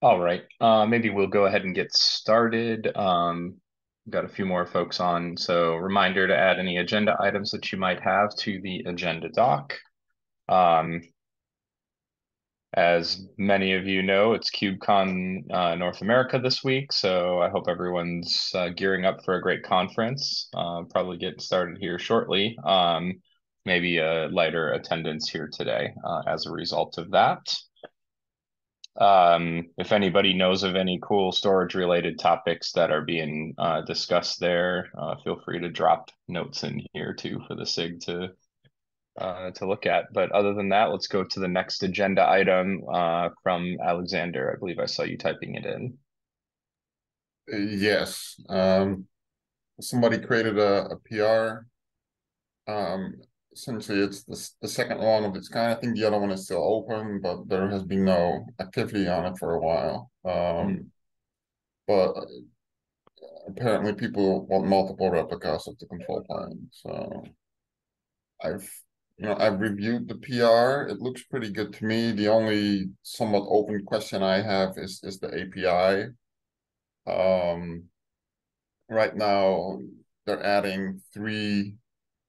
All right. Maybe we'll go ahead and get started. Got a few more folks on. So reminder to add any agenda items that you might have to the agenda doc. Um, as many of you know, it's KubeCon North America this week, so I hope everyone's gearing up for a great conference. Probably getting started here shortly. Maybe a lighter attendance here today as a result of that. If anybody knows of any cool storage related topics that are being discussed there, feel free to drop notes in here too for the SIG to look at. But other than that, let's go to the next agenda item from Alexander. I believe I saw you typing it in. Yes. Somebody created a PR. Um, Essentially, it's the second one of its kind. I think the other one is still open, but there has been no activity on it for a while. Mm. But apparently, people want multiple replicas of the control plane. So I've, I've reviewed the PR. It looks pretty good to me. The only somewhat open question I have is the API. Right now, they're adding three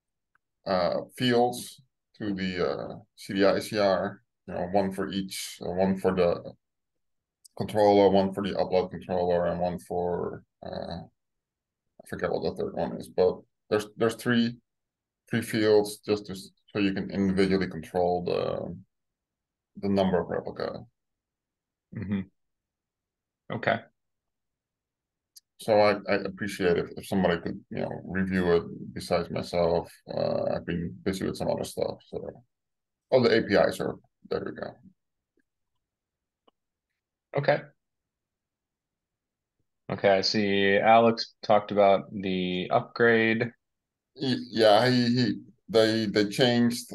fields to the CDI/CR. One for each, one for the controller, one for the upload controller, and one for I forget what the third one is. But there's three fields just so you can individually control the number of replica. Hmm. Okay. So I appreciate if somebody could review it besides myself. I've been busy with some other stuff. So all the APIs are there we go. Okay. Okay. I see Alex talked about the upgrade. Yeah, they changed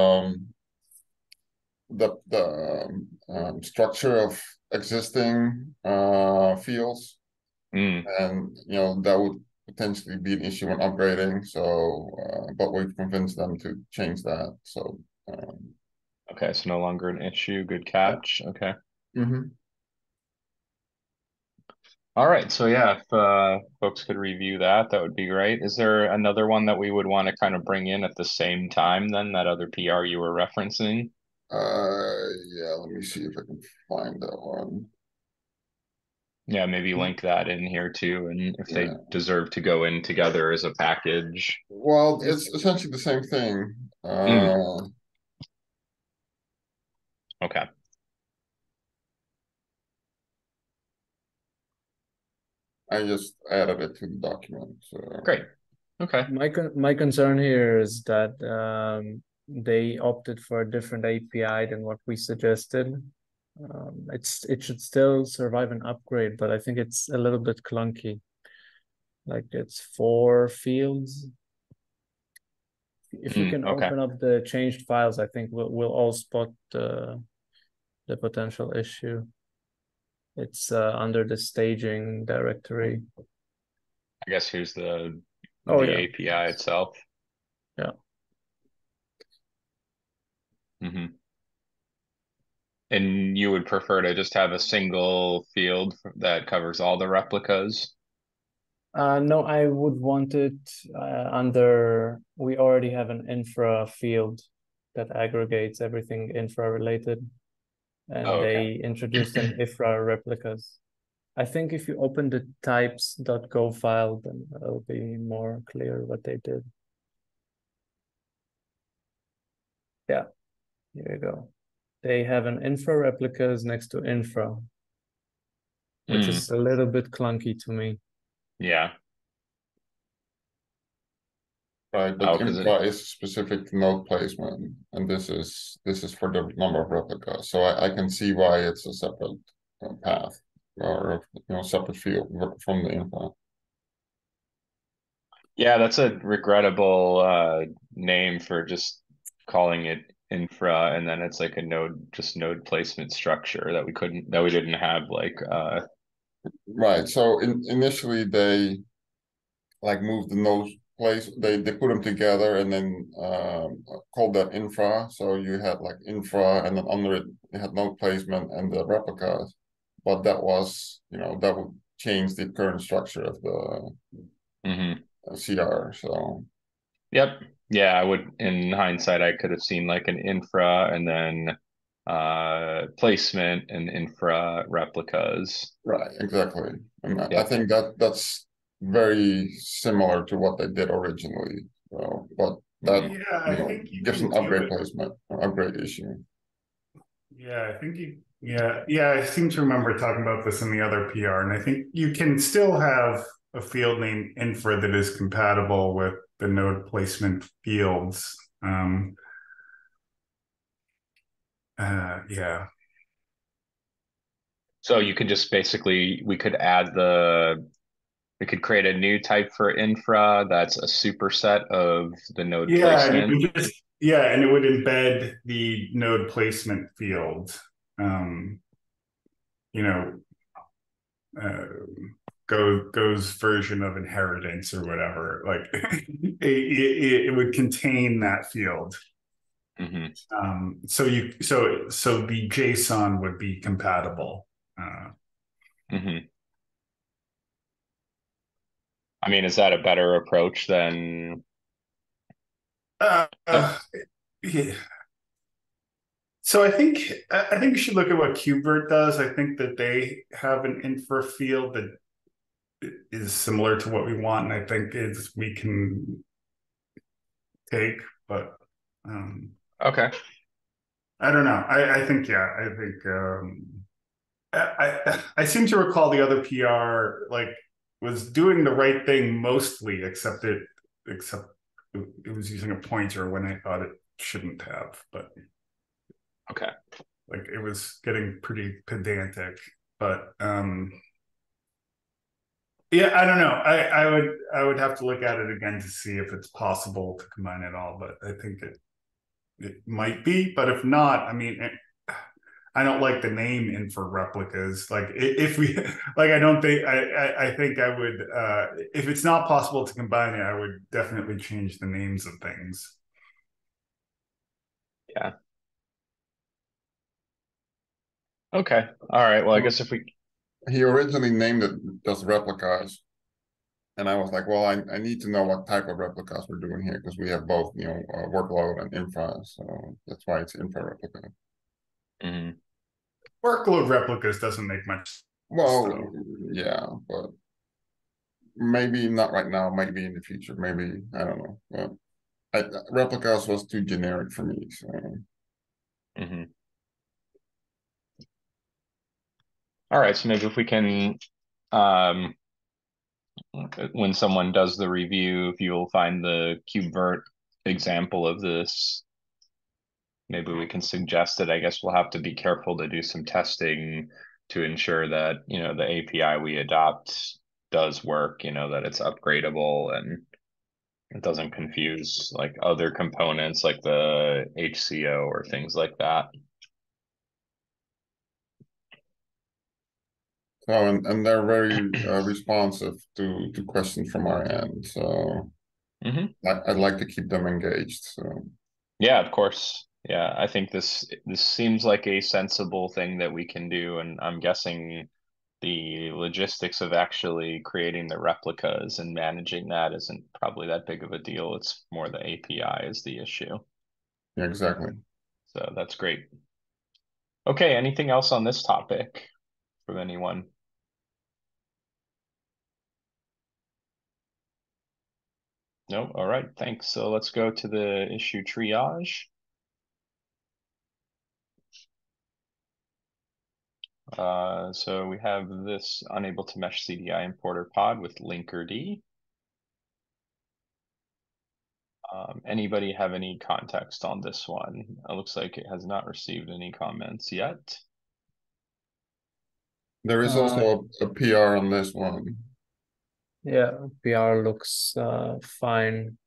the structure of existing fields, Mm. and that would potentially be an issue when upgrading. So, but we've convinced them to change that. So, Okay. So no longer an issue. Good yeah. catch. Okay. Hmm. All right. So yeah, if folks could review that, that would be great. Is there another one that we would want to kind of bring in at the same time then, that other PR you were referencing? Yeah. Let me see if I can find that one. Yeah, maybe link that in here too, and if they Yeah. deserve to go in together as a package. Well, it's essentially the same thing. Mm, okay, I just added it to the document. So. great. Okay. My concern here is that they opted for a different API than what we suggested. It should still survive an upgrade, but I think it's a little bit clunky. Like it's four fields. If you can Okay. open up the changed files, I think we'll all spot the potential issue. It's under the staging directory. I guess here's Oh the yeah, API itself. yeah. Hmm. And you would prefer to just have a single field that covers all the replicas? No, I would want it under, we already have an infra field that aggregates everything infra related, Oh, and okay. they introduced an infra replicas. I think if you open the types.go file, then it'll be more clear what they did. Yeah, here you go. They have an infra replicas next to infra, which Mm, is a little bit clunky to me. yeah. Right, but Oh, because it, infra is specific to node placement, and this is for the number of replicas. So I can see why it's a separate path or separate field from the infra. yeah, that's a regrettable name for just calling it infra, and then it's like a node placement structure that we didn't have like Right. So initially they like moved the node place. They put them together and then called that infra. So you had like infra, and then under it you had node placement and the replicas. but that was, that would change the current structure of the CR. So Yep. Yeah, I would, in hindsight, I could have seen like an infra and then placement and infra replicas. right, exactly. And I Yep. think that's very similar to what they did originally. So, but that, Mhm. Yeah, I think you gives can an do upgrade it. placement, an upgrade issue. Yeah, I think you, yeah, I seem to remember talking about this in the other PR, and I think you can still have a field name infra that is compatible with the node placement fields. Yeah. So you could just basically, we could create a new type for infra that's a superset of the node Yeah, and it placement. would just, yeah, and it would embed the node placement field. Um, you know, uh, goes version of inheritance or whatever. Like it would contain that field. Hmm. So the JSON would be compatible. Hmm. I mean, is that a better approach than? Uh, Uh, uh, yeah. So I think you should look at what KubeVirt does. I think that they have an infra field that is similar to what we want, and I think is we can take, but okay. I don't know. I think yeah, I think I seem to recall the other PR like was doing the right thing mostly, except it was using a pointer when I thought it shouldn't have, but Okay. like it was getting pretty pedantic. But yeah, I don't know. I would have to look at it again to see if it's possible to combine it all, but I think it might be. But if not, I mean, I don't like the name in for replicas. Like if we like, I don't think I think I would if it's not possible to combine it, I would definitely change the names of things. Yeah. Okay. All right. Well, I So guess if we. he originally named it just replicas. And I was like, well, I need to know what type of replicas we're doing here because we have both, workload and infra. So that's why it's infra replica. Mhm. Workload replicas doesn't make much sense Well, though. yeah, but maybe not right now, maybe in the future, maybe, I don't know. But replicas was too generic for me. So Mhm. All right. So maybe if we can, um, when someone does the review, if you'll find the KubeVirt example of this, maybe we can suggest it. I guess we'll have to be careful to do some testing to ensure that, the API we adopt does work, that it's upgradable and it doesn't confuse like other components like the HCO or things like that. and they're very responsive to questions from our end. So Hmm. I'd like to keep them engaged. So Yeah, of course. Yeah, I think this seems like a sensible thing that we can do, and I'm guessing the logistics of actually creating the replicas and managing that isn't probably that big of a deal. It's more the API is the issue. yeah, exactly. So that's great. Okay, anything else on this topic from anyone? No? All right, thanks. So let's go to the issue triage. So we have this unable to mesh CDI importer pod with linkerd. Anybody have any context on this one? It looks like it has not received any comments yet. There is Uh, also a PR on this one. yeah, PR looks fine.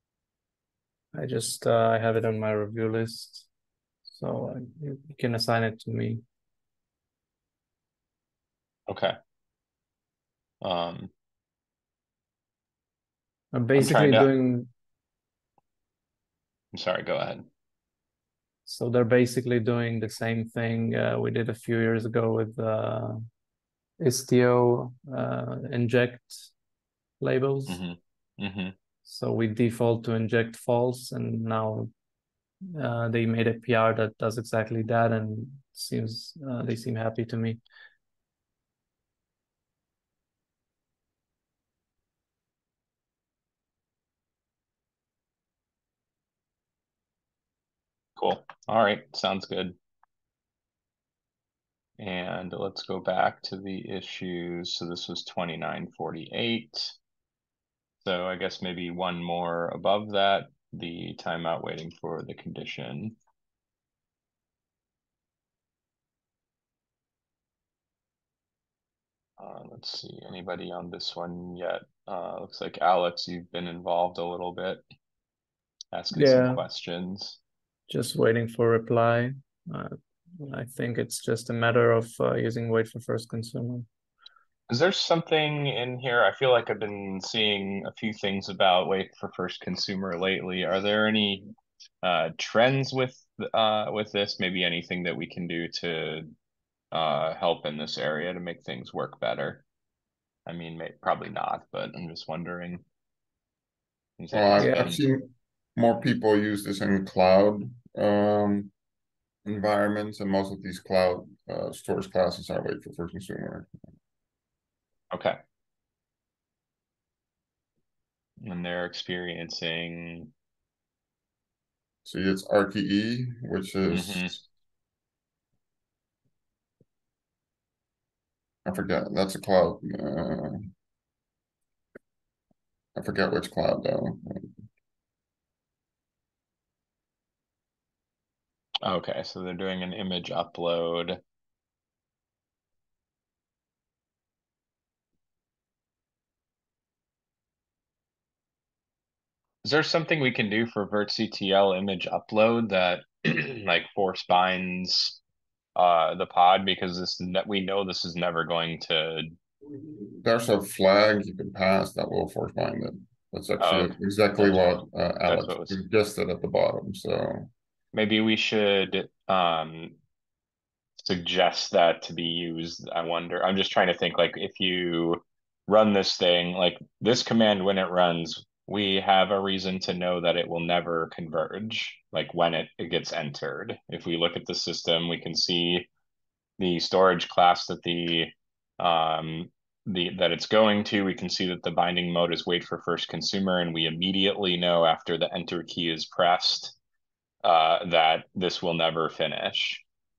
I have it on my review list, so you can assign it to me. Okay. Um, I'm I'm trying basically to, doing I'm sorry, go ahead. So they're basically doing the same thing we did a few years ago with Istio inject labels. So we default to inject false, and now they made a PR that does exactly that, and they seem happy to me. Cool. All right, sounds good. And let's go back to the issues. So this was 2948. So I guess maybe one more above that, the timeout waiting for the condition. Let's see, anybody on this one yet? Looks like Alex, you've been involved a little bit, asking some questions. Just waiting for reply. I think it's just a matter of using wait for first consumer. Is there something in here? I feel like I've been seeing a few things about wait for first consumer lately. Are there any trends with this? Maybe anything that we can do to help in this area to make things work better? I mean, probably not, but I'm just wondering. Well, I've seen more people use this in cloud environments, and most of these cloud storage classes are wait for consumer. Okay. And they're experiencing. See, it's RTE, which is I forget. That's a cloud. I forget which cloud though. Okay, so they're doing an image upload. Is there something we can do for virtctl image upload that like force binds the pod, because we know this is never going to. There's a flag you can pass that will force bind it. That's actually exactly what Alex suggested at the bottom. So maybe we should suggest that to be used. I wonder. I'm just trying to think, like, if you run this thing, like this command, when it runs, we have a reason to know that it will never converge, like when it gets entered. If we look at the system, we can see the storage class that that it's going to. We can see that the binding mode is wait for first consumer, and we immediately know after the enter key is pressed that this will never finish.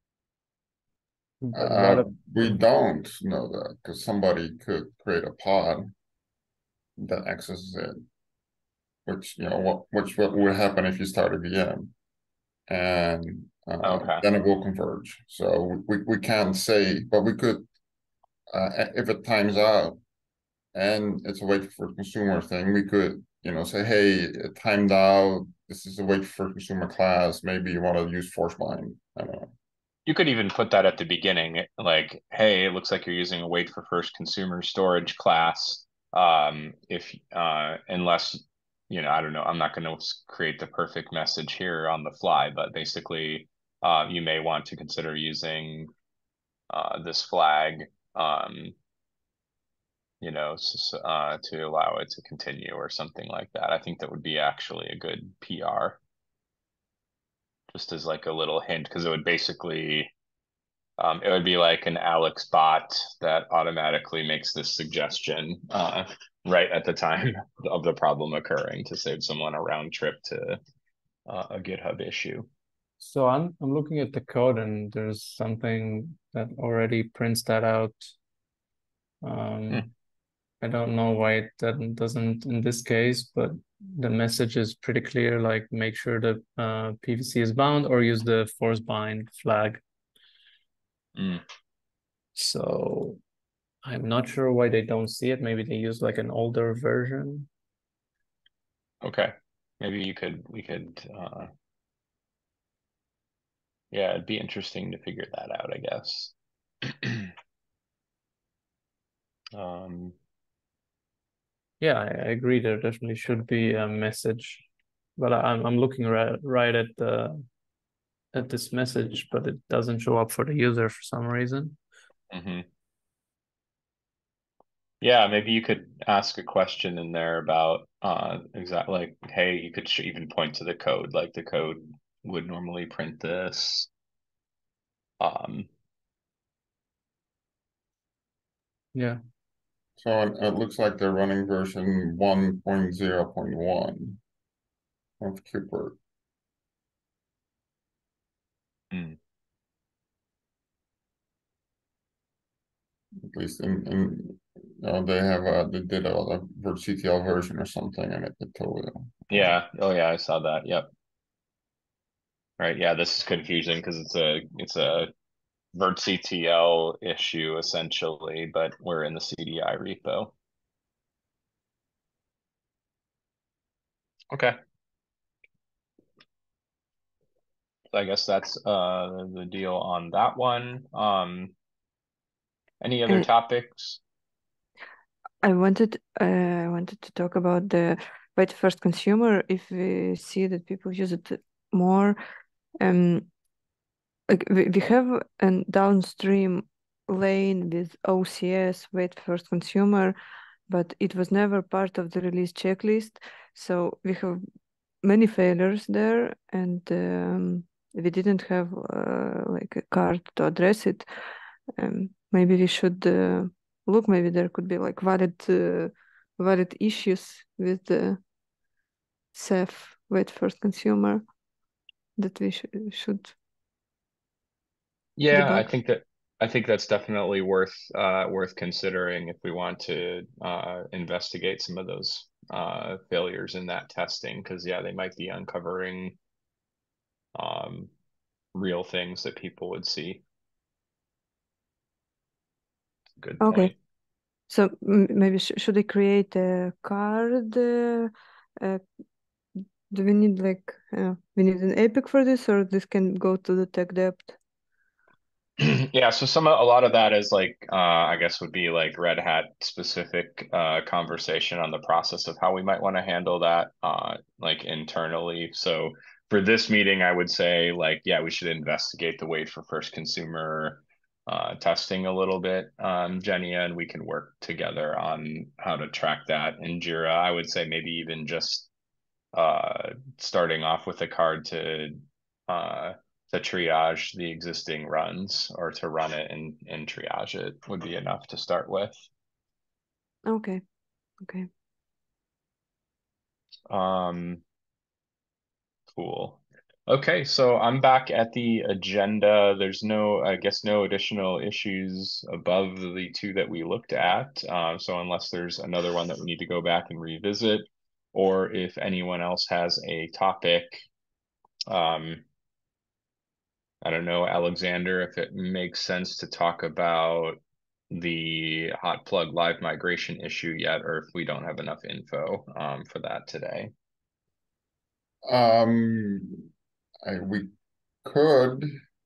We don't know that because somebody could create a pod that accesses it, which which would happen if you start a VM, and then it will converge. So we can't say, but we could if it times out and it's a wait for consumer thing, we could say, hey, it timed out. This is a wait for consumer class. Maybe you want to use force bind. I don't know. You could even put that at the beginning, like, hey, it looks like you're using a wait for first consumer storage class. If unless, I don't know, I'm not going to create the perfect message here on the fly, but basically, you may want to consider using this flag, to allow it to continue or something like that. I think that would be actually a good PR. Just as like a little hint, because it would basically it would be like an Alex bot that automatically makes this suggestion right at the time of the problem occurring to save someone a round trip to a GitHub issue. So I'm looking at the code, and there's something that already prints that out. I don't know why it doesn't in this case, but the message is pretty clear, like make sure the PVC is bound or use the force bind flag. So I'm not sure why they don't see it. Maybe they use like an older version. Okay. Maybe we could yeah, it'd be interesting to figure that out, I guess. Yeah, I agree. There definitely should be a message, but I'm looking right at this message, but it doesn't show up for the user for some reason. Yeah, maybe you could ask a question in there about exactly like, hey, you could even point to the code, like the code would normally print this. Um, Yeah. So it looks like they're running version 1.0.1 of KubeVirt. hmm. At least they did a VirtCTL version or something, and it totally. Yeah. Oh yeah, I saw that. Yep. Right. Yeah, this is confusing because it's a virtctl issue essentially, but we're in the CDI repo. Okay. So I guess that's the deal on that one. Any other Uh, topics? I wanted to talk about the right first consumer. If we see that people use it more, um, like we have a downstream lane with OCS, wait first consumer, but it was never part of the release checklist. So we have many failures there, and we didn't have like a card to address it. Maybe we should look. Maybe there could be like valid issues with the SEF, wait first consumer, that we should Yeah, debug. I think that's definitely worth considering if we want to investigate some of those failures in that testing, because yeah, they might be uncovering um, real things that people would see. Good Okay, point. so maybe should I create a card? Uh, do we need like we need an epic for this, or this can go to the tech debt? Yeah, so a lot of that is like I guess would be like Red Hat specific conversation on the process of how we might want to handle that like internally. So for this meeting, I would say like yeah, we should investigate the wait for first consumer testing a little bit, Jenia, and we can work together on how to track that in Jira. I would say maybe even just starting off with a card uh, to triage the existing runs or to run it and triage it would be enough to start with. Okay, okay. Um, cool. Okay, so I'm back at the agenda. There's I guess, no additional issues above the two that we looked at. So unless there's another one that we need to go back and revisit, or if anyone else has a topic, um, I don't know, Alexander, if it makes sense to talk about the hot plug live migration issue yet, or if we don't have enough info for that today. We could.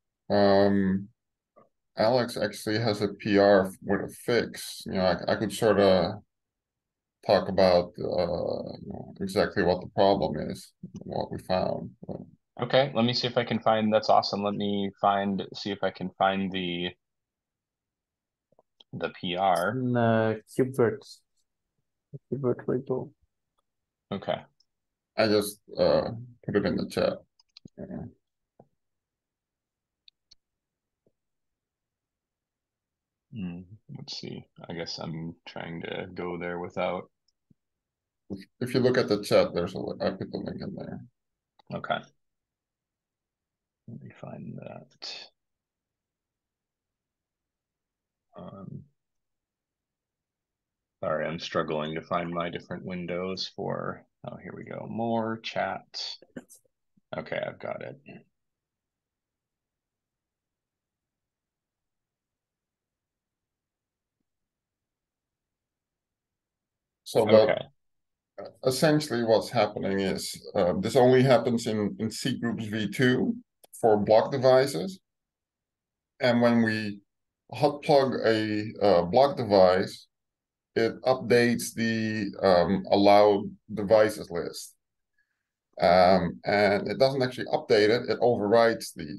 Alex actually has a PR with a fix. I could sort of talk about exactly what the problem is, what we found. Okay, let me see if I can find, that's awesome. See if I can find the PR. In KubeVirt repo. Okay. I just put it in the chat. Let's see. I guess I'm trying to go there without. If you look at the chat, I put the link in there. Okay. Let me find that. Sorry, I'm struggling to find my different windows for, oh, here we go. More chat. Okay, I've got it. So Okay. essentially what's happening is this only happens in C groups V2 for block devices. And when we hot plug a block device, it updates the allowed devices list. And it doesn't actually update it, it overwrites the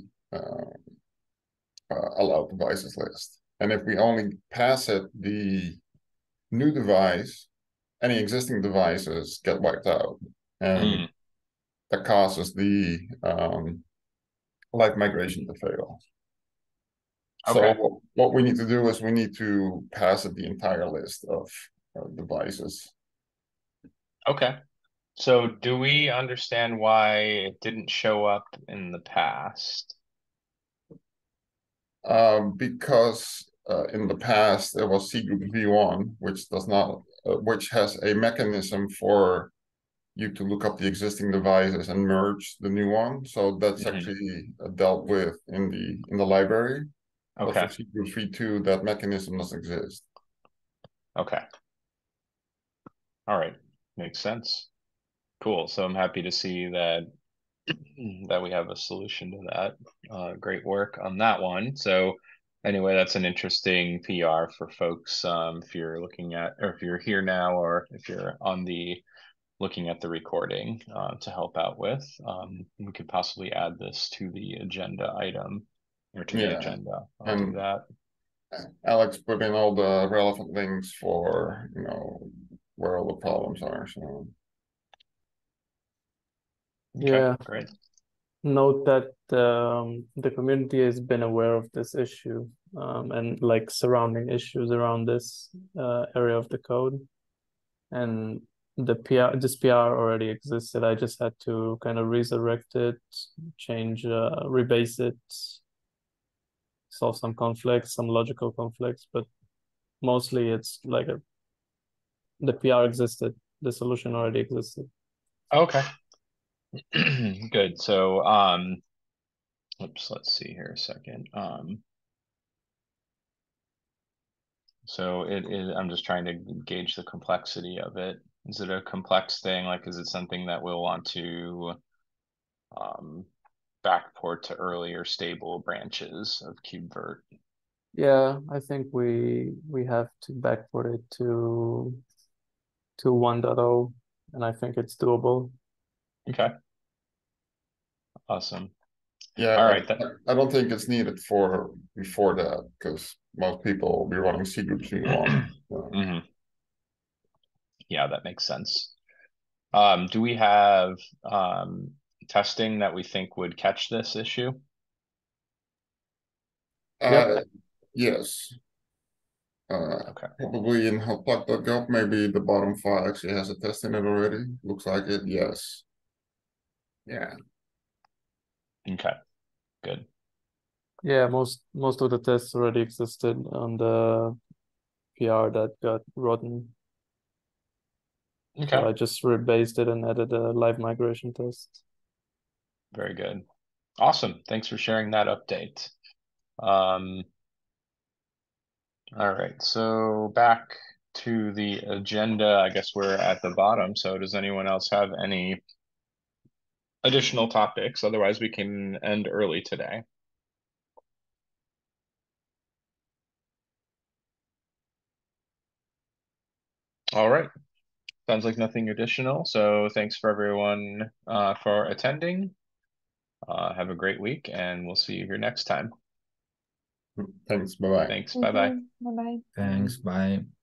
allowed devices list. And if we only pass it the new device, any existing devices get wiped out, and that causes the live migration to fail. Okay. So what we need to do is we need to pass it the entire list of devices. Okay. So do we understand why it didn't show up in the past? Because in the past there was cgroup v1, which does not, which has a mechanism for you to look up the existing devices and merge the new one. So that's actually dealt with in the library. But for Okay. cgroup v2, that mechanism doesn't exist. Okay. All right. Makes sense. Cool. So I'm happy to see that we have a solution to that. Great work on that one. So anyway, that's an interesting PR for folks if you're looking at, or if you're here now, or if you're on the looking at the recording to help out with. We could possibly add this to the agenda item or to the agenda. I'll do that. Alex put in all the relevant links for, where all the problems are. So Okay, Yeah. great. Note that the community has been aware of this issue and like surrounding issues around this area of the code. And this PR already existed. I just had to kind of resurrect it, change, rebase it, solve some conflicts, some logical conflicts, but mostly it's like the PR existed, the solution already existed. Okay. Good. So, oops, let's see here a second. So it is, I'm just trying to gauge the complexity of it. Is it a complex thing? Like, is it something that we'll want to backport to earlier stable branches of KubeVirt? Yeah, I think we have to backport it to 1.0, and I think it's doable. Okay. Awesome. yeah, All right. I don't think it's needed for before that, because most people will be running cgroup v1. So. Yeah, that makes sense. Do we have testing that we think would catch this issue? Yep. Yes. Okay. Probably in help.gov, maybe the bottom file actually has a test in it already. Looks like it. Yes. Yeah. Okay. Good. Yeah, most of the tests already existed on the PR that got rotten. Okay. So I just rebased it and added a live migration test. Very good. Awesome. Thanks for sharing that update. All right, so back to the agenda. I guess we're at the bottom. So does anyone else have any additional topics? Otherwise, we can end early today. All right. Sounds like nothing additional. So thanks for everyone for attending. Have a great week, and we'll see you here next time. Thanks. Bye-bye. Thanks. Bye-bye. Bye-bye. Thanks. Bye.